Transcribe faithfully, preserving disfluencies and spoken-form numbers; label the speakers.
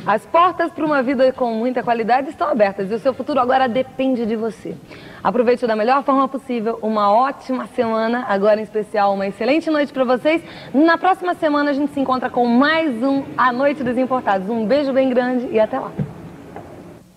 Speaker 1: As portas para uma vida com muita qualidade estão abertas e o seu futuro agora depende de você. Aproveite da melhor forma possível, uma ótima semana, agora em especial uma excelente noite para vocês. Na próxima semana a gente se encontra com mais um A Noite dos Importados. Um beijo bem grande e até lá.